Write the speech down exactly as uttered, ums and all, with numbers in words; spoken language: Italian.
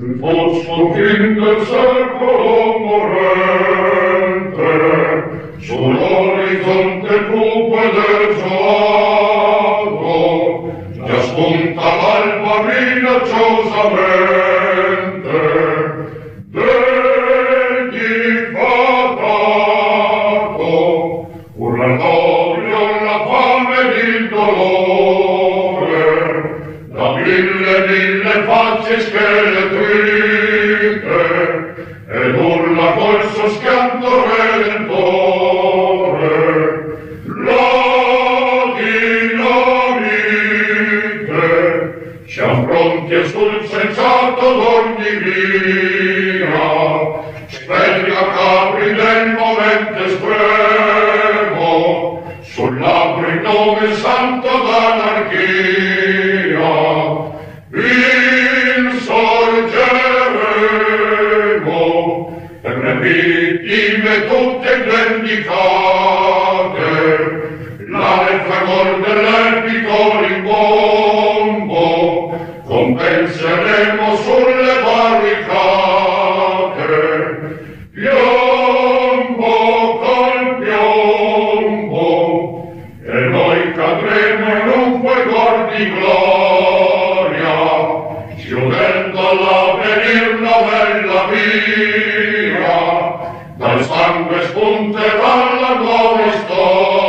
Fosco fin del secolo morente, sull'orizzonte cupo e desolato, già spunta l'alba minacciosamente, dedicato, urlatorio la fame ed il dolore, da mille mille facce scheletrite, ed urla col suo schianto redentore, la dinamite, siam pronti e sul sensato d'ogni via, spedria capri del momento estremo, sul labbro il nome santo d'anarchia, insorgeremo per le vittime tutte vendicate, la fragor dell'epico rimbombo compenseremo sulle barricate, piombo col piombo, e noi cadremo in un fuegor di gloria, chiudendo l'avvenir la bella via, dal sangue spunterà la nuova storia.